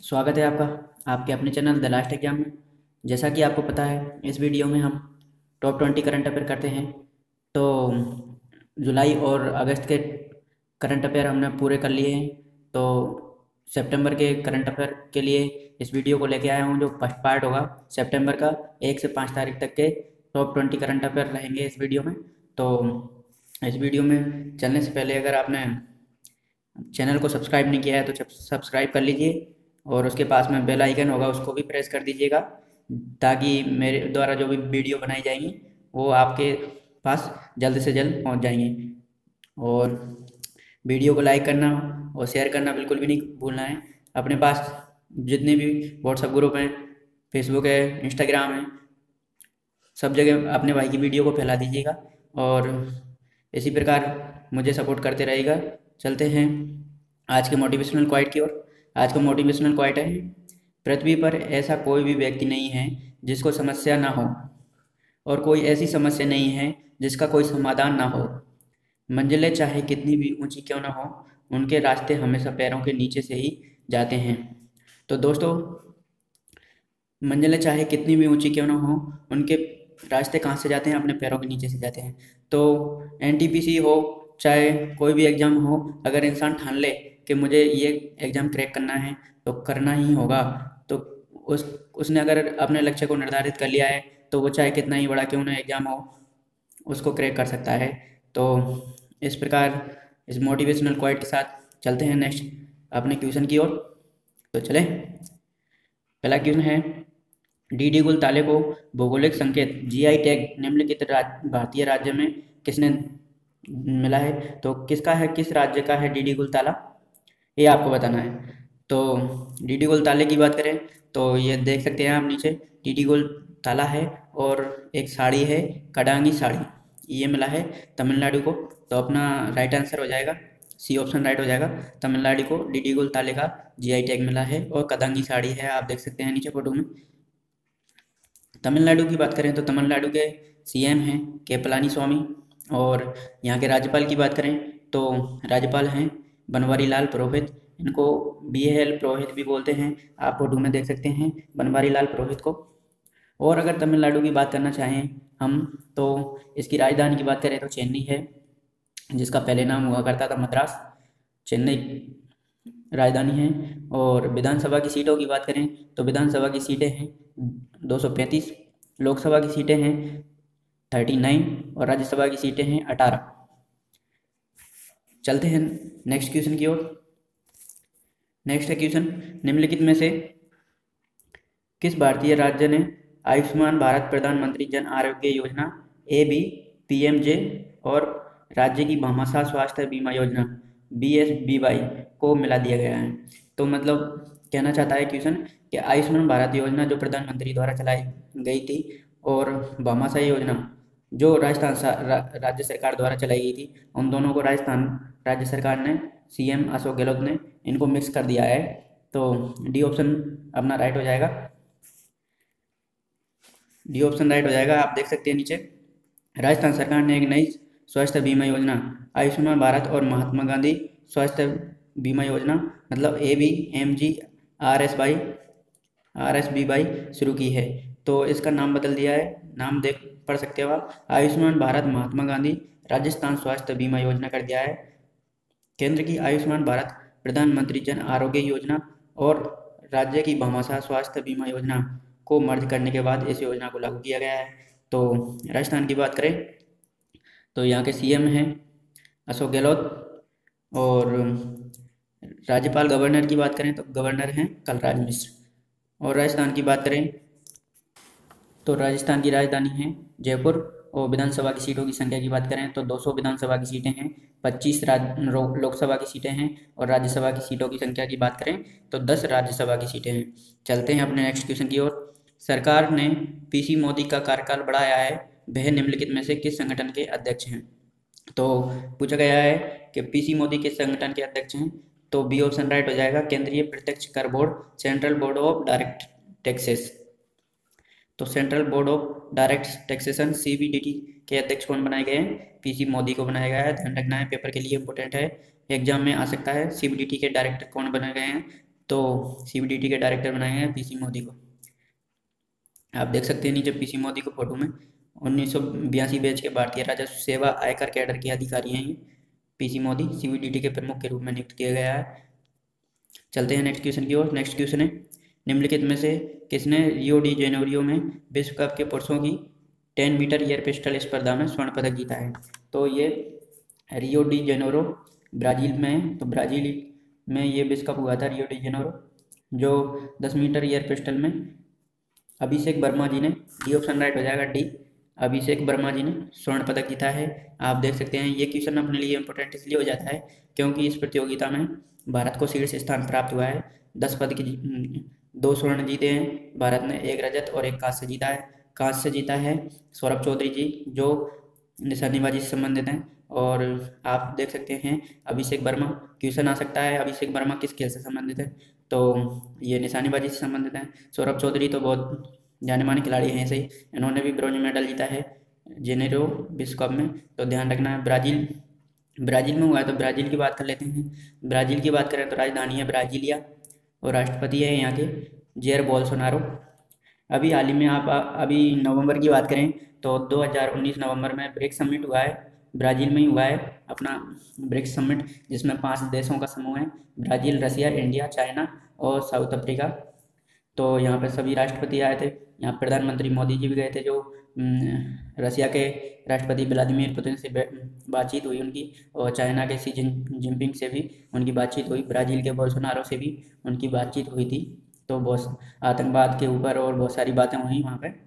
स्वागत है आपका आपके अपने चैनल द लास्ट एग्जाम में। जैसा कि आपको पता है, इस वीडियो में हम टॉप 20 करंट अफेयर करते हैं। तो जुलाई और अगस्त के करंट अफेयर हमने पूरे कर लिए हैं। तो सितंबर के करंट अफेयर के लिए इस वीडियो को लेके आया हूँ, जो फर्स्ट पार्ट होगा सितंबर का। 1 से 5 तारीख तक के टॉप 20 करंट अफेयर रहेंगे इस वीडियो में। तो इस वीडियो में चलने से पहले अगर आपने चैनल को सब्सक्राइब नहीं किया है तो सब्सक्राइब कर लीजिए, और उसके पास में बेल आइकन होगा, उसको भी प्रेस कर दीजिएगा, ताकि मेरे द्वारा जो भी वीडियो बनाई जाएंगी वो आपके पास जल्द से जल्द पहुंच जाएंगी। और वीडियो को लाइक करना और शेयर करना बिल्कुल भी नहीं भूलना है। अपने पास जितने भी व्हाट्सएप ग्रुप हैं, फेसबुक है, इंस्टाग्राम है, सब जगह अपने भाई की वीडियो को फैला दीजिएगा, और इसी प्रकार मुझे सपोर्ट करते रहेगा। चलते हैं आज के मोटिवेशनल क्वाइट की ओर। आज का मोटिवेशनल क्वाइट है, पृथ्वी पर ऐसा कोई भी व्यक्ति नहीं है जिसको समस्या ना हो, और कोई ऐसी समस्या नहीं है जिसका कोई समाधान ना हो। मंजिलें चाहे कितनी भी ऊंची क्यों ना हो, उनके रास्ते हमेशा पैरों के नीचे से ही जाते हैं। तो दोस्तों, मंजिलें चाहे कितनी भी ऊंची क्यों ना हो, उनके रास्ते कहाँ से जाते हैं? अपने पैरों के नीचे से जाते हैं। तो एनटीपीसी हो, चाहे कोई भी एग्जाम हो, अगर इंसान ठान ले कि मुझे ये एग्जाम क्रैक करना है तो करना ही होगा। तो उस उसने अगर अपने लक्ष्य को निर्धारित कर लिया है, तो वो चाहे कितना ही बड़ा क्यों ना एग्जाम हो, उसको क्रैक कर सकता है। तो इस प्रकार इस मोटिवेशनल क्वाइट के साथ चलते हैं नेक्स्ट अपने क्वेश्चन की ओर। तो चले, पहला क्वेश्चन है, डीडी गुल ताले को भौगोलिक संकेत जीआई टैग निम्नलिखित भारतीय राज्य में किसने मिला है? तो किसका है, किस राज्य का है डीडी गुल ताला, ये आपको बताना है। तो डीडी गुल ताले की बात करें तो ये देख सकते हैं आप नीचे, डीडी गुल ताला है, और एक साड़ी है, कडांगी साड़ी, ये मिला है तमिलनाडु को। तो अपना राइट आंसर हो जाएगा सी ऑप्शन, राइट हो जाएगा। तमिलनाडु को डीडी गुल ताले का जीआई टैग मिला है, और कदांगी साड़ी है, आप देख सकते हैं नीचे फोटो में। तमिलनाडु की बात करें तो तमिलनाडु के सीएम हैं के पलानी स्वामी, और यहाँ के राज्यपाल की बात करें तो राज्यपाल हैं बनवारी लाल पुरोहित। इनको BAL पुरोहित भी बोलते हैं, आप फोटो में देख सकते हैं बनवारी लाल पुरोहित को। और अगर तमिलनाडु की बात करना चाहें हम, तो इसकी राजधानी की बात करें तो चेन्नई है, जिसका पहले नाम हुआ करता था मद्रास। चेन्नई राजधानी है। और विधानसभा की सीटों की बात करें तो विधानसभा की सीटें हैं 235, लोकसभा की सीटें हैं 39, और राज्यसभा की सीटें हैं 18। चलते हैं नेक्स्ट क्वेश्चन की ओर। नेक्स्ट है क्वेश्चन, निम्नलिखित में से किस भारतीय राज्य ने आयुष्मान भारत प्रधानमंत्री जन आरोग्य योजना ABPMJ और राज्य की भामाशाह स्वास्थ्य बीमा योजना BSBY को मिला दिया गया है? तो मतलब कहना चाहता है क्वेश्चन कि आयुष्मान भारत योजना जो प्रधानमंत्री द्वारा चलाई गई थी, और भामाशाह योजना जो राज्य सरकार द्वारा चलाई गई थी, उन दोनों को राजस्थान राज्य सरकार ने, CM अशोक गहलोत ने, इनको मिक्स कर दिया है। तो डी ऑप्शन अपना राइट हो जाएगा, डी ऑप्शन राइट हो जाएगा। आप देख सकते हैं नीचे, राजस्थान सरकार ने एक नई स्वास्थ्य बीमा योजना आयुष्मान भारत और महात्मा गांधी स्वास्थ्य बीमा योजना मतलब ABMG RSBY शुरू की है। तो इसका नाम बदल दिया है, नाम देख पढ़ सकते हो आप, आयुष्मान भारत महात्मा गांधी राजस्थान स्वास्थ्य बीमा योजना कर दिया है। केंद्र की आयुष्मान भारत प्रधानमंत्री जन आरोग्य योजना और राज्य की भामाशाह स्वास्थ्य बीमा योजना को मर्ज करने के बाद इस योजना को लागू किया गया है। तो राजस्थान की बात करें तो यहाँ के CM हैं अशोक गहलोत, और राज्यपाल गवर्नर की बात करें तो गवर्नर हैं कलराज मिश्र। और राजस्थान की बात करें तो राजस्थान की राजधानी है जयपुर, और विधानसभा की सीटों की संख्या की बात करें तो 200 विधानसभा की सीटें हैं, 25 लोकसभा की सीटें हैं, और राज्यसभा की सीटों की संख्या की बात करें तो 10 राज्यसभा की सीटें हैं। चलते हैं अपने नेक्स्ट क्वेश्चन की ओर। सरकार ने PC मोदी का कार्यकाल बढ़ाया है, वह निम्नलिखित में से किस संगठन के अध्यक्ष हैं? तो पूछा गया है कि PC मोदी किस संगठन के अध्यक्ष हैं? तो बी ऑप्शन राइट हो जाएगा, केंद्रीय प्रत्यक्ष कर बोर्ड, central board of direct taxes. तो central board of direct taxation CBDT के अध्यक्ष कौन बनाए गए हैं? PC मोदी को बनाया गया है। ध्यान रखना है, पेपर के लिए इंपॉर्टेंट है, एग्जाम में आ सकता है। CBDT के डायरेक्टर कौन बनाए गए हैं? तो CBDT के डायरेक्टर बनाए हैं PC मोदी को। आप देख सकते हैं नीचे PC मोदी को फोटो में। 1982 बैच के भारतीय राजस्व सेवा आयकर कैडर के अधिकारी हैं ये। PC मोदी CBDT के प्रमुख के रूप में नियुक्त किया गया है। चलते हैं नेक्स्ट क्वेश्चन की ओर। नेक्स्ट क्वेश्चन है, निम्नलिखित में से किसने रियो डी जेनेरियो में विश्व कप के पुरुषों की 10 मीटर एयर पिस्टल स्पर्धा में स्वर्ण पदक जीता है? तो ये रियो डी जेनेरो ब्राज़ील में है। तो ब्राज़ील में ये विश्व कप हुआ था, रियो डी जेनेरो, जो 10 मीटर एयर पिस्टल में अभिषेक वर्मा जी ने, डी ऑप्शन राइट हो जाएगा डी, अभिषेक वर्मा जी ने स्वर्ण पदक जीता है। आप देख सकते हैं ये क्वेश्चन अपने लिए इंपॉर्टेंट इसलिए हो जाता है क्योंकि इस प्रतियोगिता में भारत को शीर्ष स्थान प्राप्त हुआ है। 10 पदक की 2 स्वर्ण जीते हैं भारत ने, 1 रजत और 1 कांस्य जीता है। कांस्य जीता है सौरभ चौधरी जी जो निशानेबाजी से संबंधित हैं। और आप देख सकते हैं अभिषेक वर्मा, क्वेश्चन आ सकता है अभिषेक वर्मा किस खेल से संबंधित है? तो ये निशानेबाजी से संबंधित हैं। सौरभ चौधरी तो बहुत जाने माने खिलाड़ी हैं ऐसे ही, इन्होंने भी ब्रॉन्ज मेडल जीता है जेनेरो विश्व कप में। तो ध्यान रखना है। ब्राज़ील में हुआ है, तो ब्राज़ील की बात कर लेते हैं। ब्राज़ील की बात करें तो राजधानी है ब्राज़ीलिया और राष्ट्रपति है यहाँ के जेयर बोल्सोनारो। अभी हाल ही में आप अभी नवंबर की बात करें तो 2019 नवंबर में ब्रिक्स समिट हुआ है, ब्राज़ील में ही हुआ है अपना ब्रिक्स समिट, जिसमें 5 देशों का समूह है, ब्राज़ील, रसिया, इंडिया, चाइना और साउथ अफ्रीका। तो यहाँ पर सभी राष्ट्रपति आए थे। यहाँ प्रधानमंत्री मोदी जी भी गए थे, जो रसिया के राष्ट्रपति व्लादिमीर पुतिन से बातचीत हुई उनकी, और चाइना के शी जिनपिंग से भी उनकी बातचीत हुई, ब्राज़ील के बोल्सोनारो से भी उनकी बातचीत हुई थी। तो बहुत आतंकवाद के ऊपर और बहुत सारी बातें हुई वहाँ पे।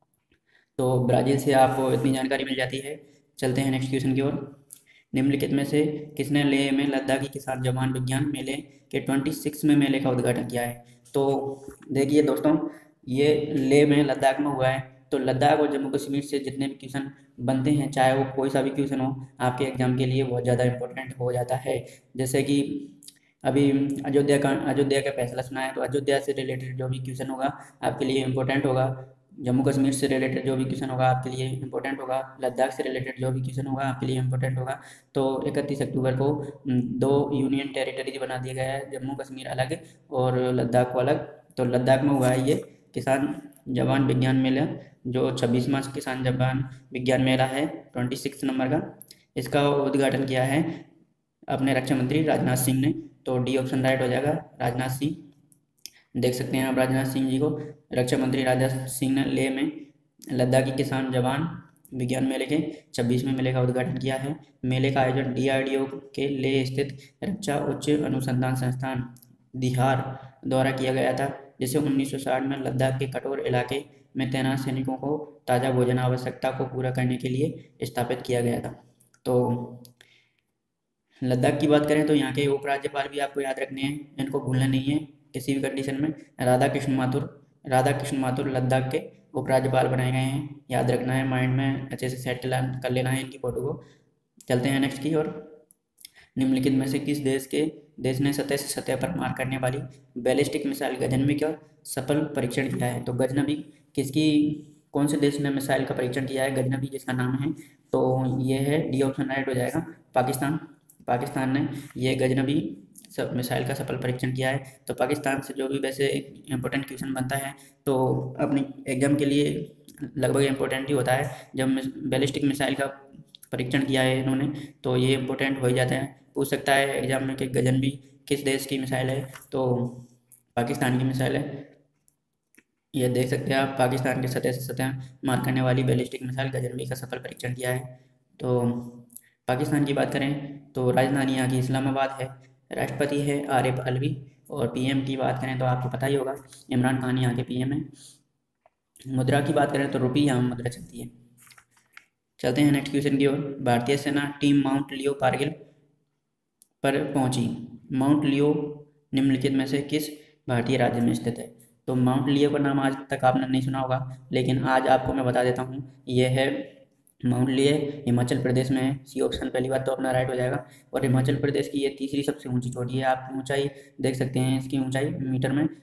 तो ब्राज़ील से आपको इतनी जानकारी मिल जाती है। चलते हैं नेक्स्ट क्वेश्चन की ओर। निम्नलिखित में से किसने लेह में लद्दाखी किसान जवान विज्ञान मेले के 26वें मेले का उद्घाटन किया है? तो देखिए दोस्तों, ये लेह में लद्दाख में हुआ है। तो लद्दाख और जम्मू कश्मीर से जितने भी क्वेश्चन बनते हैं, चाहे वो कोई सा भी क्वेश्चन हो, आपके एग्जाम के लिए बहुत ज़्यादा इंपॉर्टेंट हो जाता है। जैसे कि अभी अयोध्या का फैसला सुना है, तो अयोध्या से रिलेटेड जो भी क्वेश्चन होगा आपके लिए इंपॉर्टेंट होगा। जम्मू कश्मीर से रिलेटेड जो भी क्वेश्चन होगा आपके लिए इंपॉर्टेंट होगा। लद्दाख से रिलेटेड जो भी क्वेश्चन होगा आपके लिए इंपॉर्टेंट होगा। तो 31 अक्टूबर को 2 यूनियन टेरिटरीज बना दिया गया है, जम्मू कश्मीर अलग और लद्दाख को अलग। तो लद्दाख में हुआ है ये किसान जवान विज्ञान मेला, जो 26वां किसान जवान विज्ञान मेला है, 26 नंबर का। इसका उद्घाटन किया है अपने रक्षा मंत्री राजनाथ सिंह ने। तो डी ऑप्शन राइट हो जाएगा, राजनाथ सिंह। देख सकते हैं आप राजनाथ सिंह जी को, रक्षा मंत्री राजनाथ सिंह ने लेह में लद्दाखी किसान जवान विज्ञान मेले के 26वें मेले का उद्घाटन किया है। मेले का आयोजन DRDO के लेह स्थित रक्षा उच्च अनुसंधान संस्थान दिहार द्वारा किया गया था, जिसे 1960 में लद्दाख के कठोर इलाके में तैनात सैनिकों को ताज़ा भोजन आवश्यकता को पूरा करने के लिए स्थापित किया गया था। तो लद्दाख की बात करें तो यहाँ के उपराज्यपाल भी आपको याद रखने हैं, इनको भूलना नहीं है किसी भी कंडीशन में। राधा कृष्ण माथुर लद्दाख के उपराज्यपाल बनाए गए हैं, याद रखना है, माइंड में अच्छे से सेट कर लेना है इनकी फोटो को। चलते हैं नेक्स्ट की ओर। निम्नलिखित में से किस देश ने सतह से सतह पर मार करने वाली बैलिस्टिक मिसाइल गजनवी का सफल परीक्षण किया है? तो गजनवी कौन से देश ने मिसाइल का परीक्षण किया है गजनवी जिसका नाम है? तो ये है डी ऑप्शन राइट हो जाएगा, पाकिस्तान ने ये गजनवी सब मिसाइल का सफल परीक्षण किया है। तो पाकिस्तान से जो भी वैसे इंपॉर्टेंट क्वेश्चन बनता है तो अपनी एग्जाम के लिए लगभग इम्पोर्टेंट ही होता है। जब बैलिस्टिक मिसाइल का परीक्षण किया है इन्होंने, तो ये इम्पोर्टेंट हो ही जाता है। पूछ सकता है एग्जाम में कि गजनवी किस देश की मिसाइल है? तो पाकिस्तान की मिसाइल है। ये देख सकते हैं आप, पाकिस्तान के सतह से सतह मार करने वाली बैलिस्टिक मिसाइल गजनवी का सफल परीक्षण किया है। तो पाकिस्तान की बात करें तो राजधानी यहाँ की इस्लामाबाद है, राष्ट्रपति है आरिफ अलवी, और PM की बात करें तो आपको पता ही होगा इमरान खान यहाँ के PM है। मुद्रा की बात करें तो रुपये यहाँ मुद्रा चलती है। चलते हैं नेक्स्ट क्वेश्चन की ओर। भारतीय सेना टीम माउंट लियो कारगिल पर पहुंची। माउंट लियो निम्नलिखित में से किस भारतीय राज्य में स्थित है? तो माउंट लियो का नाम आज तक आपने नहीं सुना होगा, लेकिन आज आपको मैं बता देता हूँ, यह है माउंट लियो, हिमाचल प्रदेश में है। सी ऑप्शन पहली बात तो अपना राइट हो जाएगा। और हिमाचल प्रदेश की ये तीसरी सबसे ऊंची चोटी है। आप ऊंचाई देख सकते हैं, इसकी ऊंचाई मीटर में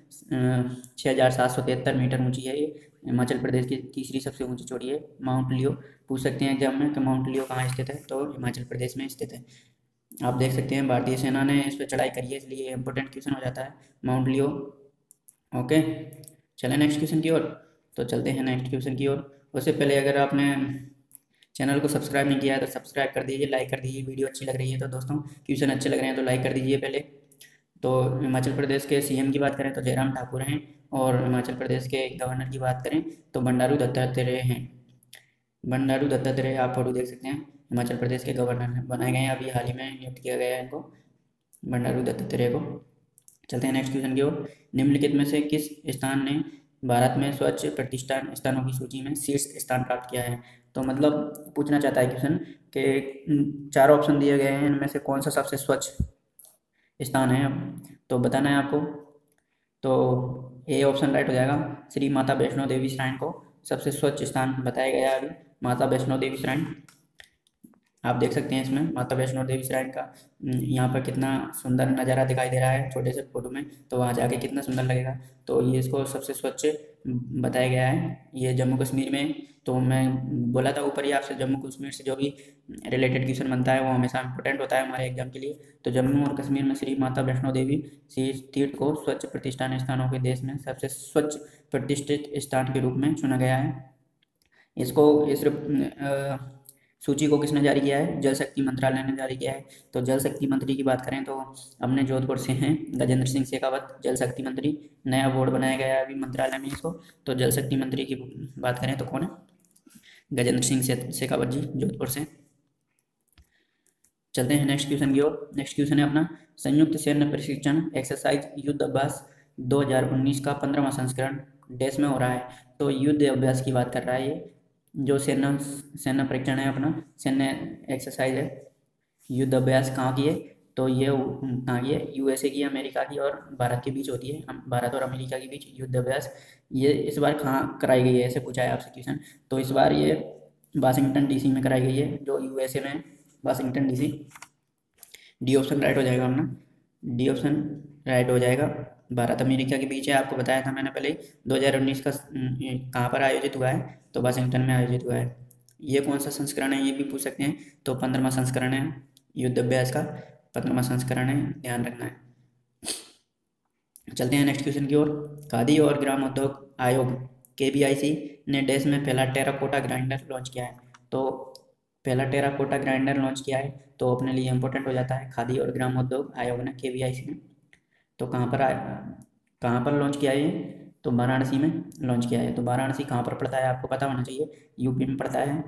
6773 मीटर ऊंची है। ये हिमाचल प्रदेश की तीसरी सबसे ऊंची चोटी है माउंट लियो। पूछ सकते हैं एग्जाम में कि माउंट लियो कहाँ स्थित है, तो हिमाचल प्रदेश में स्थित है। आप देख सकते हैं भारतीय सेना ने इस पर चढ़ाई करी है, इसलिए इम्पोर्टेंट क्वेश्चन हो जाता है माउंट लियो। ओके, चलें नेक्स्ट क्वेश्चन की ओर। तो चलते हैं नेक्स्ट क्वेश्चन की ओर। उससे पहले अगर आपने चैनल को सब्सक्राइब नहीं किया है तो सब्सक्राइब कर दीजिए, लाइक कर दीजिए। वीडियो अच्छी लग रही है तो दोस्तों, क्वेश्चन अच्छे लग रहे हैं तो लाइक कर दीजिए पहले। तो हिमाचल प्रदेश के सीएम की बात करें तो जयराम ठाकुर हैं, और हिमाचल प्रदेश के गवर्नर की बात करें तो बंडारू दत्तात्रेय हैं। बंडारू दत्तात्रेय आप फोटो देख सकते हैं, हिमाचल प्रदेश के गवर्नर बनाए गए हैं, अभी हाल ही में नियुक्त किया गया है इनको, बंडारू दत्तात्रेय को। चलते हैं नेक्स्ट क्वेश्चन की ओर। निम्नलिखित में से किस स्थान ने भारत में स्वच्छ प्रतिष्ठान स्थानों की सूची में शीर्ष स्थान प्राप्त किया है? तो मतलब पूछना चाहता है क्वेश्चन कि चार ऑप्शन दिए गए हैं, इनमें से कौन सा सबसे स्वच्छ स्थान है, तो बताना है आपको। तो ए ऑप्शन राइट हो जाएगा, श्री माता वैष्णो देवी श्राइन को सबसे स्वच्छ स्थान बताया गया है अभी, माता वैष्णो देवी श्राइन। आप देख सकते हैं इसमें माता वैष्णो देवी श्राइन का यहाँ पर कितना सुंदर नज़ारा दिखाई दे रहा है छोटे से फोटो में, तो वहाँ जाके कितना सुंदर लगेगा। तो ये इसको सबसे स्वच्छ बताया गया है, ये जम्मू कश्मीर में। तो मैं बोला था ऊपर ही आपसे, जम्मू कश्मीर से जो भी रिलेटेड क्वेश्चन बनता है वो हमेशा इंपॉर्टेंट होता है हमारे एग्जाम के लिए। तो जम्मू और कश्मीर में श्री माता वैष्णो देवी श्री तीर्थ को स्वच्छ प्रतिष्ठान स्थानों के देश में सबसे स्वच्छ प्रतिष्ठित स्थान के रूप में चुना गया है। इसको इस सूची को किसने जारी किया है? जल शक्ति मंत्रालय ने जारी किया है। तो जल शक्ति मंत्री की बात करें तो अपने जोधपुर से हैं गजेंद्र सिंह शेखावत, जल शक्ति मंत्री। नया बोर्ड बनाया गया है अभी मंत्रालय में इसको। तो जल शक्ति मंत्री की बात करें तो कौन है? गजेंद्र सिंह शेखावत जी, जोधपुर से। चलते हैं नेक्स्ट क्वेश्चन की ओर। नेक्स्ट क्वेश्चन है अपना, संयुक्त सैन्य प्रशिक्षण एक्सरसाइज युद्ध अभ्यास 2019 का 15वां संस्करण देश में हो रहा है। तो युद्ध अभ्यास की बात कर रहा है ये, जो सेना परीक्षण है अपना, सैन्य एक्सरसाइज है, युद्ध अभ्यास कहाँ की है? तो ये कहाँ की है? यूएसए की, अमेरिका की और भारत के बीच होती है, भारत और अमेरिका के बीच युद्ध अभ्यास। ये इस बार कहाँ कराई गई है, ऐसे पूछा है आपसे क्वेश्चन। तो इस बार ये वाशिंगटन डीसी में कराई गई है, जो यूएसए में, Washington DC. D option right हो जाएगा अपना, डी ऑप्शन राइट हो जाएगा। भारत अमेरिका के बीच है, आपको बताया था मैंने पहले। 2019 का कहाँ पर आयोजित हुआ है? तो वाशिंगटन में आयोजित हुआ है। ये कौन सा संस्करण है ये भी पूछ सकते हैं। तो 15वां संस्करण है युद्ध अभ्यास का, 15वां संस्करण है, ध्यान रखना है। चलते हैं नेक्स्ट क्वेश्चन की ओर। खादी और ग्राम उद्योग आयोग KVIC ने देश में पहला टेराकोटा ग्राइंडर लॉन्च किया है। तो पहला टेराकोटा ग्राइंडर लॉन्च किया है, तो अपने लिए इंपॉर्टेंट हो जाता है खादी और ग्राम उद्योग आयोग ने, KVIC ने। तो कहाँ पर लॉन्च किया है ये? तो वाराणसी में लॉन्च किया है। तो वाराणसी कहाँ पर पड़ता है आपको पता होना चाहिए, यूपी में पड़ता है,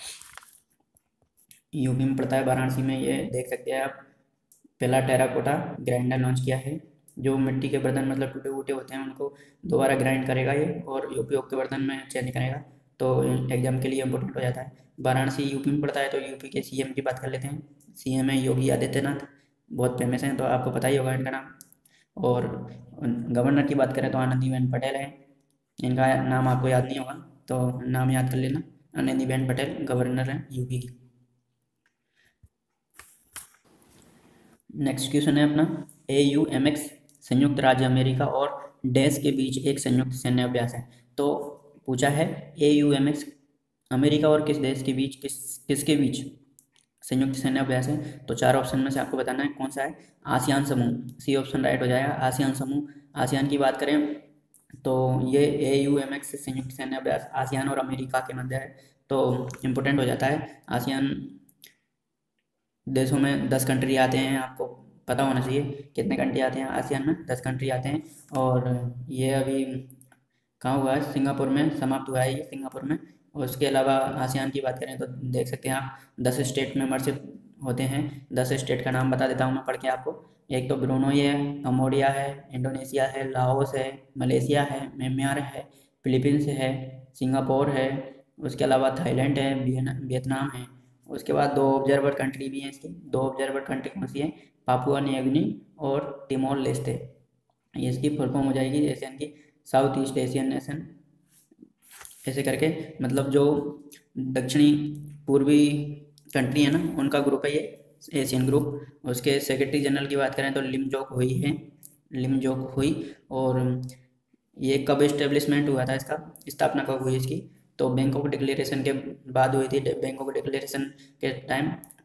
यूपी में पड़ता है वाराणसी में। ये देख सकते हैं आप, पहला टेराकोटा ग्राइंडर लॉन्च किया है, जो मिट्टी के बर्तन मतलब टूटे फूटे होते हैं उनको दोबारा ग्राइंड करेगा ये, और उपयोग के बर्तन में चेंज करेगा। तो एग्जाम के लिए इम्पोर्टेंट हो जाता है। वाराणसी यूपी में पड़ता है। तो यूपी के सीएम की बात कर लेते हैं। सीएम है योगी आदित्यनाथ, बहुत फेमस हैं, तो आपको पता ही होगा इनका नाम। और गवर्नर की बात करें तो आनंदीबेन पटेल है, इनका नाम आपको याद नहीं होगा तो नाम याद कर लेना, आनंदीबेन पटेल गवर्नर हैं यूपी की। नेक्स्ट क्वेश्चन है अपना, AUMX संयुक्त राज्य अमेरिका और देश के बीच एक संयुक्त सैन्य अभ्यास है। तो पूछा है AUMX अमेरिका और किस देश के बीच, किसके बीच संयुक्त सैन्य अभ्यास है? तो चार ऑप्शन में से आपको बताना है कौन सा है। आसियान समूह, सी ऑप्शन राइट हो जाएगा, आसियान समूह। आसियान की बात करें तो ये AUMX संयुक्त सैन्य अभ्यास आसियान और अमेरिका के मध्य है, तो इम्पोर्टेंट हो जाता है। आसियान देशों में 10 कंट्री आते हैं, आपको पता होना चाहिए कितने कंट्री आते हैं आसियान में, 10 कंट्री आते हैं। और ये अभी कहाँ हुआ है? सिंगापुर में समाप्त हुआ है ये, सिंगापुर में। और उसके अलावा आसियान की बात करें तो देख सकते हैं आप 10 स्टेट मेंबरशिप होते हैं। 10 स्टेट का नाम बता देता हूँ मैं पढ़ के आपको। एक तो ब्रूनोई है, कंबोडिया है, इंडोनेशिया है, लाओस है, मलेशिया है, म्यांमार है, फिलीपींस है, सिंगापुर है, उसके अलावा थाईलैंड है, वियतनाम है। उसके बाद 2 ऑब्जर्वर कंट्री भी हैं इसकी। 2 ऑब्जर्वर कंट्री कौन सी है? पापुआ न्यू गिनी और तिमोर लेस्टे। ये इसकी फुल फॉर्म हो जाएगी एशियन की, साउथ ईस्ट एशियन नेशन, ऐसे करके। मतलब जो दक्षिणी पूर्वी कंट्री है ना, उनका ग्रुप है ये एशियन ग्रुप। उसके सेक्रेटरी जनरल की बात करें तो लिमजोक हुई है, लिमजोक हुई। और ये कब इस्टेब्लिशमेंट हुआ था, इसका स्थापना कब हुई इसकी? तो बैंकॉक डिक्लेरेशन के बाद हुई थी। बैंकॉक डिक्लेरेशन के टाइम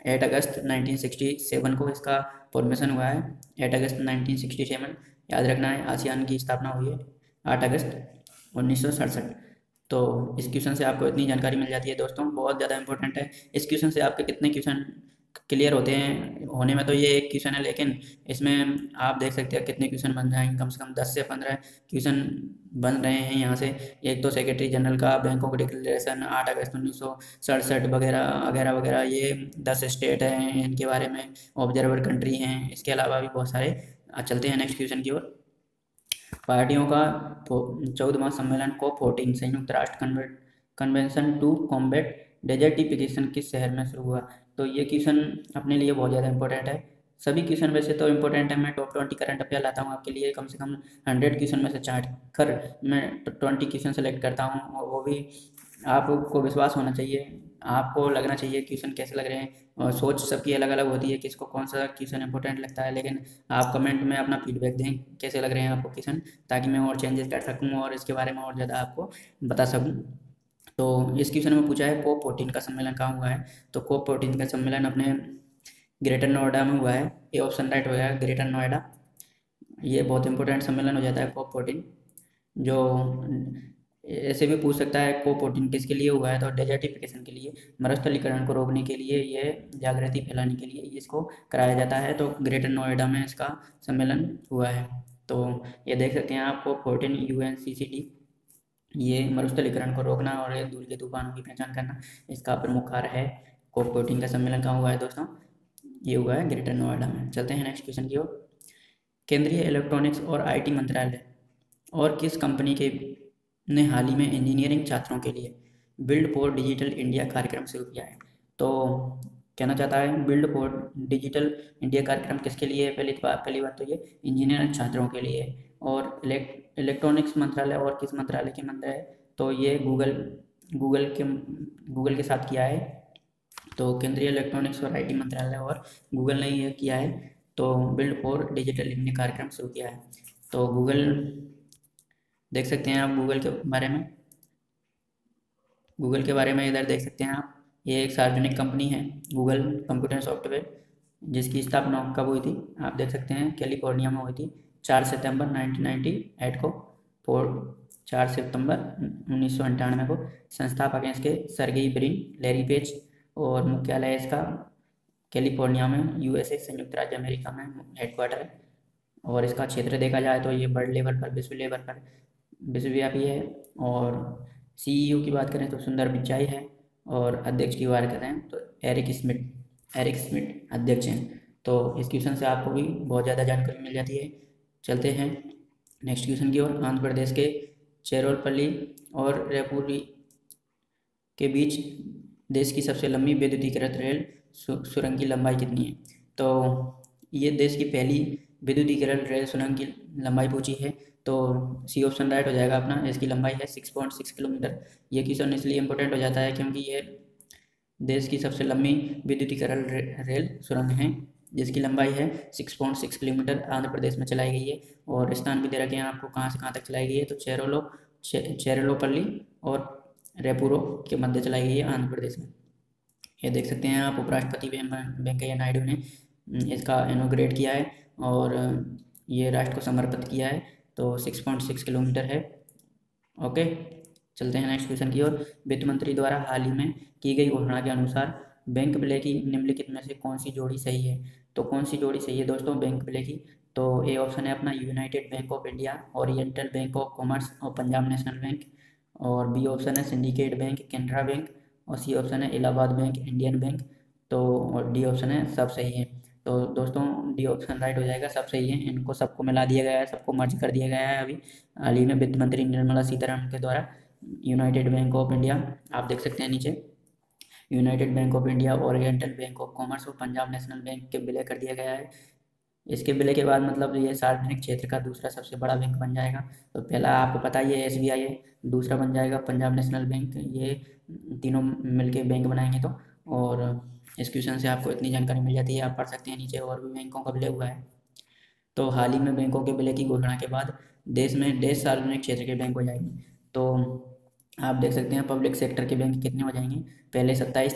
8 अगस्त 1967 को इसका फॉर्मेशन हुआ है। 8 अगस्त 1967 याद रखना है। आसियान की स्थापना हुई है 8 अगस्त 1967। तो इस क्वेश्चन से आपको इतनी जानकारी मिल जाती है दोस्तों, बहुत ज़्यादा इंपॉर्टेंट है। इस क्वेश्चन से आपके कितने क्वेश्चन क्लियर होते हैं, होने में तो ये एक क्वेश्चन है, लेकिन इसमें आप देख सकते हैं कितने क्वेश्चन बन जाएंगे। कम से कम 10 से 15 क्वेश्चन बन रहे हैं यहाँ से। एक तो सेक्रेटरी जनरल का बैंकॉक डिक्लेरेशन 8 अगस्त 1967 वगैरह वगैरह वगैरह, ये 10 स्टेट हैं इनके बारे में, ऑब्जर्वर कंट्री हैं। इसके अलावा भी बहुत सारे। चलते हैं नेक्स्ट क्वेश्चन की ओर। पार्टियों का 14वां सम्मेलन COP14 संयुक्त राष्ट्र कन्वेंशन टू कॉम्बैट डेजर्टिफिकेशन किस शहर में शुरू हुआ। तो ये क्वेश्चन अपने लिए बहुत ज़्यादा इंपॉर्टेंट है। सभी क्वेश्चन वैसे तो इंपॉर्टेंट है। मैं टॉप 20 करंट अफेयर लाता हूँ आपके लिए, कम से कम 100 क्वेश्चन में से छाँट कर मैं 20 क्वेश्चन सेलेक्ट करता हूँ, और वो भी आपको विश्वास होना चाहिए, आपको लगना चाहिए क्वेश्चन कैसे लग रहे हैं। और सोच सबकी अलग अलग होती है, किसको कौन सा क्वेश्चन इंपॉर्टेंट लगता है, लेकिन आप कमेंट में अपना फीडबैक दें कैसे लग रहे हैं आपको क्वेश्चन, ताकि मैं और चेंजेस कर सकूँ और इसके बारे में और ज़्यादा आपको बता सकूँ। तो इस क्वेश्चन में पूछा है COP14 का सम्मेलन कहाँ हुआ है। तो COP14 का सम्मेलन अपने ग्रेटर नोएडा में हुआ है। ये ऑप्शन राइट हो गया, ग्रेटर नोएडा। ये बहुत इंपॉर्टेंट सम्मेलन हो जाता है COP14। जो ऐसे भी पूछ सकता है COP14 किसके लिए हुआ है, तो डेजर्टिफिकेशन के लिए, मरुस्थलीकरण को रोकने के लिए, ये जागृति फैलाने के लिए इसको कराया जाता है। तो ग्रेटर नोएडा में इसका सम्मेलन हुआ है। तो ये देख सकते हैं आप COP14 UNCCD, ये मरुस्थलीकरण को रोकना और ये धूल के तूफानों की पहचान करना, इसका प्रमुख कार्य है। COP14 का सम्मेलन कहाँ हुआ है दोस्तों, ये हुआ है ग्रेटर नोएडा में। चलते हैं नेक्स्ट क्वेश्चन की ओर। केंद्रीय इलेक्ट्रॉनिक्स और IT मंत्रालय और किस कंपनी के ने हाल ही में इंजीनियरिंग छात्रों के लिए बिल्ड फॉर डिजिटल इंडिया कार्यक्रम शुरू किया है। तो कहना चाहता है बिल्ड फॉर डिजिटल इंडिया कार्यक्रम किसके लिए है। पहली बात तो ये इंजीनियरिंग छात्रों के लिए है। और इलेक्ट्रॉनिक्स मंत्रालय और किस मंत्रालय के मंत्र है, तो ये गूगल के साथ किया है। तो केंद्रीय इलेक्ट्रॉनिक्स और IT मंत्रालय और गूगल ने ये किया है। तो बिल्ड फॉर डिजिटल इंडिया कार्यक्रम शुरू किया है। तो गूगल देख सकते हैं आप, गूगल के बारे में इधर देख सकते हैं आप। ये एक सार्वजनिक कंपनी है, गूगल कंप्यूटर सॉफ्टवेयर, जिसकी स्थापना कब हुई थी, आप देख सकते हैं कैलिफोर्निया में हुई थी 4 सितंबर 1998 को। 4 सितंबर 1998 को। संस्थापक हैं इसके सर्गेई ब्रिन, लैरी पेज, और मुख्यालय इसका कैलिफोर्निया में, USA संयुक्त राज्य अमेरिका में हेडक्वार्टर है। और इसका क्षेत्र देखा जाए तो ये वर्ल्ड लेवल पर, विश्वव्यापी है। और CEO की बात करें तो सुंदर पिचाई है, और अध्यक्ष की बात करें तो एरिक स्मिथ अध्यक्ष हैं। तो इस क्वेश्चन से आपको भी बहुत ज़्यादा जानकारी मिल जाती है। चलते हैं नेक्स्ट क्वेश्चन की ओर। आंध्र प्रदेश के चेरोलपल्ली और रेपुरी के बीच देश की सबसे लंबी विद्युतीकृत रेल सुरंग की लंबाई कितनी है। तो ये देश की पहली विद्युतीकृत रेल सुरंग की लंबाई पूछी है। तो C ऑप्शन राइट हो जाएगा अपना। इसकी लंबाई है 6.6 किलोमीटर। ये क्वेश्चन इसलिए इम्पोर्टेंट हो जाता है क्योंकि ये देश की सबसे लंबी विद्युतीकरण रेल सुरंग है, जिसकी लंबाई है 6.6 किलोमीटर, आंध्र प्रदेश में चलाई गई है। और स्थान भी दे रखे हैं आपको कहाँ से कहाँ तक चलाई गई है। तो चेरलोपल्ली और रेपुरो के मध्य चलाई गई है आंध्र प्रदेश में। ये देख सकते हैं आप, उपराष्ट्रपति वेंकैया नायडू ने इसका इनॉग्रेट किया है और ये राष्ट्र को समर्पित किया है। तो 6.6 किलोमीटर है। ओके, चलते हैं नेक्स्ट क्वेश्चन की ओर। वित्त मंत्री द्वारा हाल ही में की गई घोषणा के अनुसार बैंक विलय की निम्नलिखित में से कौन सी जोड़ी सही है। तो कौन सी जोड़ी सही है दोस्तों बैंक विलय की। तो ए ऑप्शन है अपना United Bank of India, Oriental Bank of Commerce और पंजाब नेशनल बैंक। और बी ऑप्शन है सिंडिकेट बैंक, कैनरा बैंक। और सी ऑप्शन है इलाहाबाद बैंक, इंडियन बैंक। तो और डी ऑप्शन है सब सही है। तो दोस्तों डी ऑप्शन राइट हो जाएगा, सब सही है। इनको सबको मिला दिया गया है, सबको मर्ज कर दिया गया है अभी हाल ही में वित्त मंत्री निर्मला सीतारमण के द्वारा। यूनाइटेड बैंक ऑफ इंडिया आप देख सकते हैं नीचे, United Bank of India, Oriental Bank of Commerce और पंजाब नेशनल बैंक के विलय कर दिया गया है। इसके विलय के बाद मतलब ये सार्वजनिक क्षेत्र का दूसरा सबसे बड़ा बैंक बन जाएगा। तो पहला आपको पता ही है SBI है, दूसरा बन जाएगा पंजाब नेशनल बैंक। ये तीनों मिलके बैंक बनाएंगे। तो और इस क्वेश्चन से आपको इतनी जानकारी मिल जाती है, आप पढ़ सकते हैं नीचे और भी बैंकों का विलय हुआ है। तो हाल ही में बैंकों के विलय की घोषणा के बाद देश में देश सार्वजनिक क्षेत्र के बैंक हो जाएंगे। तो आप देख सकते हैं पब्लिक सेक्टर के बैंक कितने हो जाएंगे। पहले 27 थे,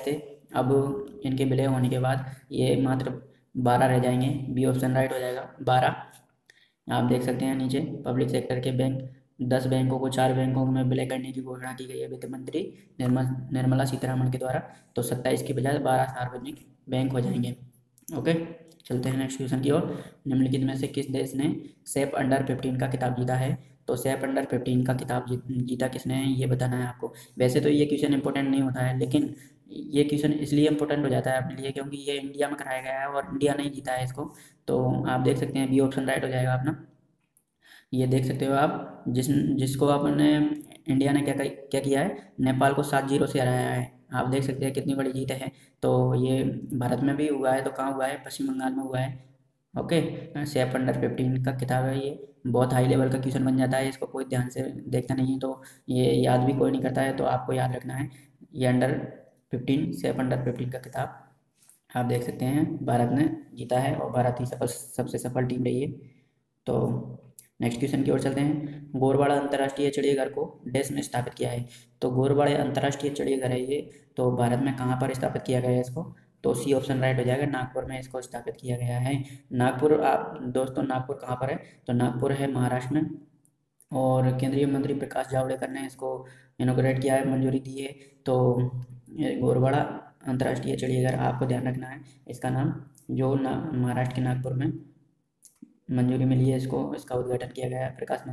अब इनके विलय होने के बाद ये मात्र 12 रह जाएंगे। बी ऑप्शन राइट हो जाएगा 12। आप देख सकते हैं नीचे पब्लिक सेक्टर के बैंक 10 बैंकों को 4 बैंकों में विलय करने की घोषणा की गई है वित्त मंत्री निर्मला सीतारमण के द्वारा। तो 27 की बजाय 12 सार्वजनिक बैंक हो जाएंगे। ओके, चलते हैं नेक्स्ट क्वेश्चन की ओर। निम्नलिखित में से किस देश ने सेफ अंडर 15 का खिताब जीता है? तो सेफ अंडर 15 का खिताब जीता किसने है, ये बताना है आपको। वैसे तो ये क्वेश्चन इंपॉर्टेंट नहीं होता है, लेकिन ये क्वेश्चन इसलिए इंपॉर्टेंट हो जाता है अपने लिए क्योंकि ये इंडिया में कराया गया है और इंडिया ने जीता है इसको। तो आप देख सकते हैं बी ऑप्शन राइट हो जाएगा अपना। ये देख सकते हो आप, जिसको आपने इंडिया ने क्या किया है, नेपाल को 7-0 से हराया है। आप देख सकते हैं कितनी बड़ी जीत है। तो ये भारत में भी हुआ है, तो कहाँ हुआ है, पश्चिम बंगाल में हुआ है। ओके, सेफ अंडर 15 का किताब है ये। बहुत हाई लेवल का क्वेश्चन बन जाता है, इसको कोई ध्यान से देखता नहीं है, तो ये याद भी कोई नहीं करता है, तो आपको याद रखना है ये अंडर 15 सेफ अंडर 15 का किताब। आप देख सकते हैं भारत ने जीता है और भारत ही सबसे सफल टीम रही है। तो नेक्स्ट क्वेश्चन की ओर चलते हैं। गोरवाड़ा अंतर्राष्ट्रीय चिड़ियाघर को डैश में स्थापित किया है? तो गोरवाड़ा अंतर्राष्ट्रीय चिड़ियाघर है ये, तो भारत में कहाँ पर स्थापित किया गया है इसको? तो सी ऑप्शन राइट हो जाएगा, नागपुर में इसको स्थापित किया गया है। नागपुर, आप दोस्तों नागपुर कहाँ पर है? तो नागपुर है महाराष्ट्र में, और केंद्रीय मंत्री प्रकाश जावड़ेकर ने इसको इनोग्रेट किया है, मंजूरी दी है। तो ये गोरवाड़ा अंतर्राष्ट्रीय चिड़ियाघर आपको ध्यान रखना है इसका नाम, जो महाराष्ट्र के नागपुर में मंजूरी मिली है इसको, इसका उद्घाटन किया गया है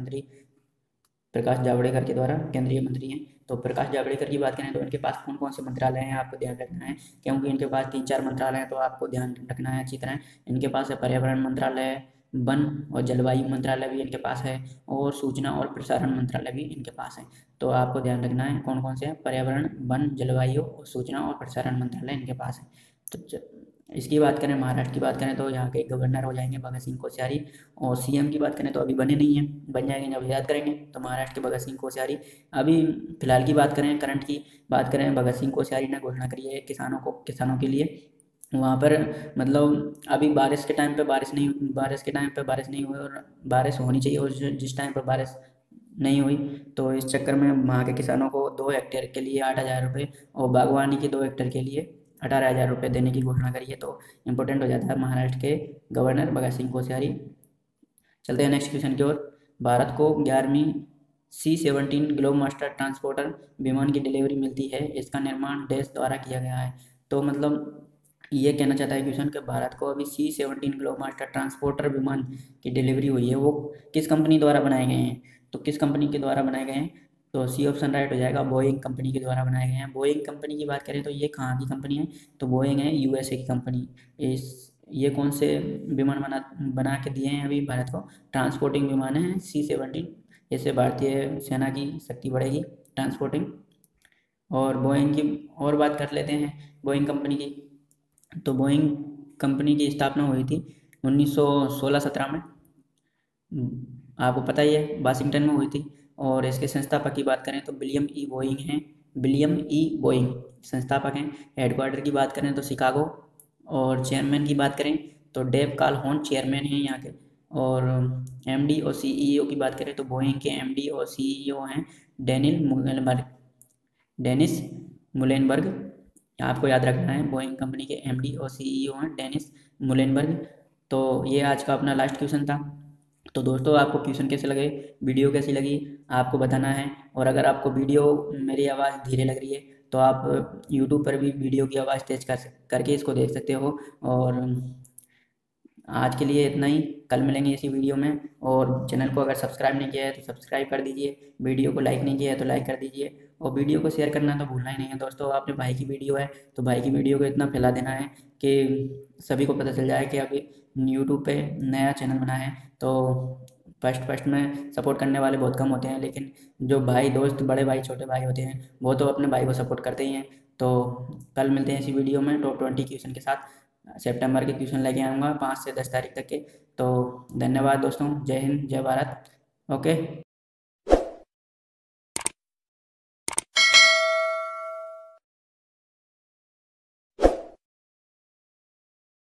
प्रकाश जावड़ेकर के द्वारा, केंद्रीय मंत्री हैं। तो प्रकाश जावड़ेकर की बात करें तो इनके पास कौन कौन से मंत्रालय हैं आपको ध्यान रखना है, क्योंकि इनके पास 3-4 मंत्रालय हैं, तो आपको ध्यान रखना है अच्छी तरह। इनके पास है पर्यावरण मंत्रालय, वन और जलवायु मंत्रालय भी इनके पास है, और सूचना और प्रसारण मंत्रालय भी इनके पास है। तो आपको ध्यान रखना है कौन कौन से हैं, पर्यावरण, वन, जलवायु और सूचना और प्रसारण मंत्रालय इनके पास है। तो इसकी बात करें, महाराष्ट्र की बात करें तो यहाँ के गवर्नर हो जाएंगे भगत सिंह कोश्यारी, और सीएम की बात करें तो अभी बने नहीं हैं, बन जाएंगे जब याद करेंगे। तो महाराष्ट्र के भगत सिंह कोश्यारी। अभी फिलहाल की बात करें, करंट की बात करें, भगत सिंह कोश्यारी ने घोषणा करी है किसानों के लिए वहाँ पर, मतलब अभी बारिश के टाइम पे बारिश नहीं हुई, और बारिश होनी चाहिए, और जिस टाइम पर बारिश नहीं हुई, तो इस चक्कर में वहाँ के किसानों को 2 हेक्टेयर के लिए 8,000 रुपये, और बागवानी के 2 हेक्टेयर के लिए 18,000 रुपये देने की घोषणा करी है। तो इम्पोर्टेंट हो जाता है महाराष्ट्र के गवर्नर भगत सिंह कोश्यारी। चलते हैं नेक्स्ट क्वेश्चन की ओर। भारत को 11वीं C-17 ग्लोब मास्टर ट्रांसपोर्टर विमान की डिलीवरी मिलती है, इसका निर्माण देश द्वारा किया गया है। तो मतलब ये कहना चाहता है क्वेश्चन कि भारत को अभी C-17 ग्लोब मास्टर ट्रांसपोर्टर विमान की डिलीवरी हुई है, वो किस कंपनी द्वारा बनाए गए हैं? तो किस कंपनी के द्वारा बनाए गए हैं? तो सी ऑप्शन राइट हो जाएगा, बोइंग कंपनी के द्वारा बनाए गए हैं। बोइंग कंपनी की बात करें तो ये कहाँ की कंपनी है? तो बोइंग है USA की कंपनी। ये कौन से विमान बना के दिए हैं अभी भारत को? ट्रांसपोर्टिंग विमान है C-17। इससे भारतीय सेना की शक्ति बढ़ेगी, ट्रांसपोर्टिंग। और बोइंग की और बात कर लेते हैं, बोइंग कंपनी की। तो बोइंग कंपनी की स्थापना हुई थी 1916-17 में, आपको पता ही है, वाशिंगटन में हुई थी। और इसके संस्थापक की बात करें तो विलियम ई बोइंग हैं, विलियम ई बोइंग संस्थापक हैं। हेडक्वार्टर की बात करें तो शिकागो, और चेयरमैन की बात करें तो डेव काल्होन चेयरमैन हैं यहाँ के। और MD और CEO की बात करें तो बोइंग के MD और CEO हैं डेनिस मुलेनबर्ग। आपको याद रखना है, बोइंग कंपनी के MD और CEO हैं डेनिस मुलेनबर्ग। तो ये आज का अपना लास्ट क्वेश्चन था। तो दोस्तों आपको क्वेश्चन कैसे लगे, वीडियो कैसी लगी, आपको बताना है। और अगर आपको वीडियो मेरी आवाज़ धीरे लग रही है तो आप यूट्यूब पर भी वीडियो की आवाज़ तेज करके इसको देख सकते हो। और आज के लिए इतना ही, कल मिलेंगे इसी वीडियो में। और चैनल को अगर सब्सक्राइब नहीं किया है तो सब्सक्राइब कर दीजिए, वीडियो को लाइक नहीं किया है तो लाइक कर दीजिए, और वीडियो को शेयर करना तो भूलना ही नहीं है दोस्तों। आपने भाई की वीडियो है तो भाई की वीडियो को इतना फैला देना है कि सभी को पता चल जाए कि अभी यूट्यूब पे नया चैनल बना है। तो फर्स्ट में सपोर्ट करने वाले बहुत कम होते हैं, लेकिन जो भाई दोस्त, बड़े भाई, छोटे भाई होते हैं, वो तो अपने भाई को सपोर्ट करते ही हैं। तो कल मिलते हैं इसी वीडियो में टॉप 20 क्वेश्चन के साथ। सितंबर के क्वेश्चन लेके आऊँगा 5 से 10 तारीख तक के। तो धन्यवाद दोस्तों, जय हिंद, जय भारत। ओके।